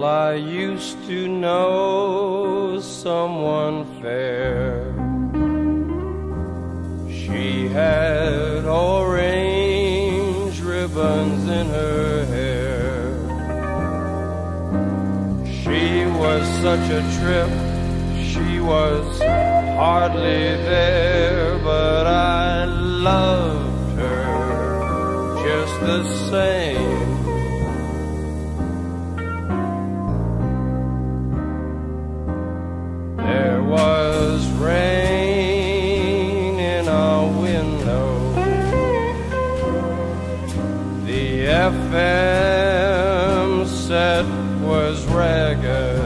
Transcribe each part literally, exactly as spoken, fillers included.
I used to know someone fair. She had orange ribbons in her hair. She was such a trip, she was hardly there, but I loved her just the same. There was rain in our window. The F M set was ragged,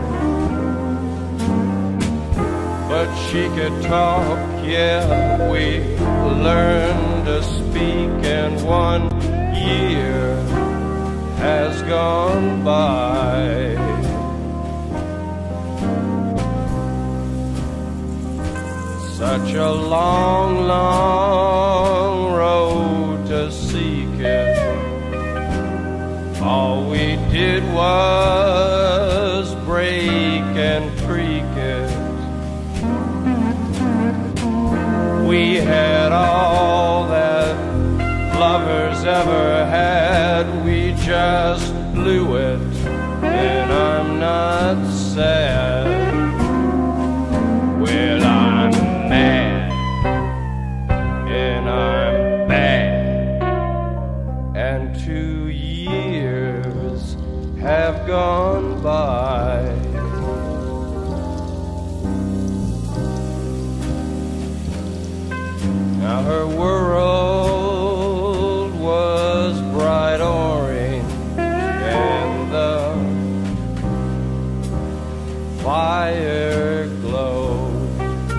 but she could talk, yeah, we learned to speak, and one year has gone by. Such a long, long road to seek it. All we did was break and creak it. We had all that lovers ever had. We just blew it, and I'm not sad. Well, I'm mad, and I'm bad, and two years have gone by. Now her world was bright orange, and the fire glowed,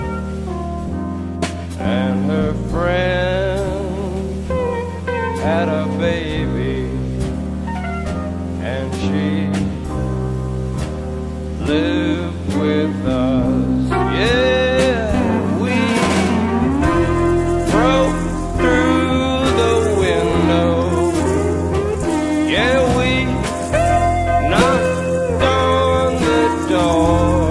and her friend had a baby, and she lived with us. Yeah, we broke through the window. Yeah, we knocked on the door.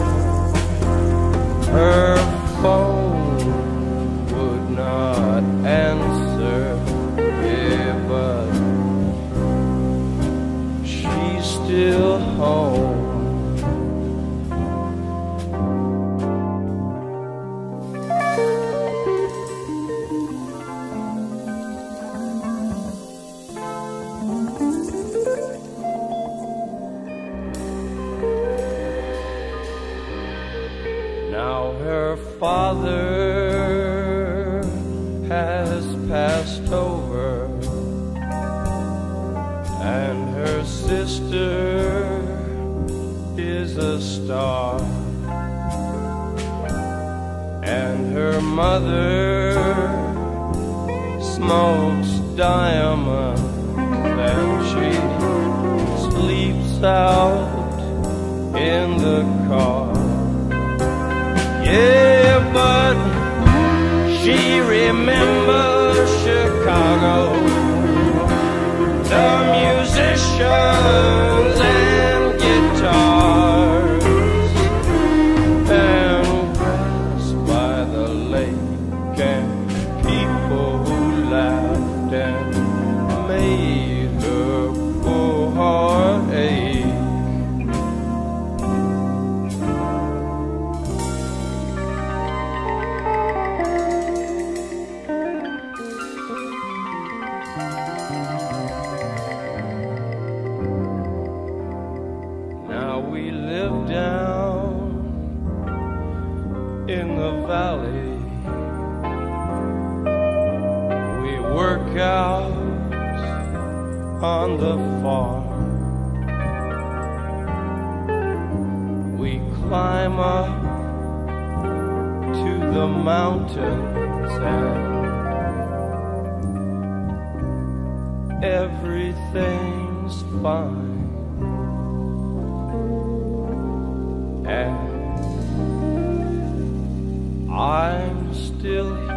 Her phone would not answer, yeah, but she's still home. Now her father has passed over, and her sister is a star, and her mother smokes diamonds, and she sleeps out in the car. Yeah, but she remembers Chicago, the musicians and guitars, and grass by the lake, and people who laughed and made her poor heart ache. We live down in the valley. We work out on the farm. We climb up to the mountains, and everything's fine. And I'm still here.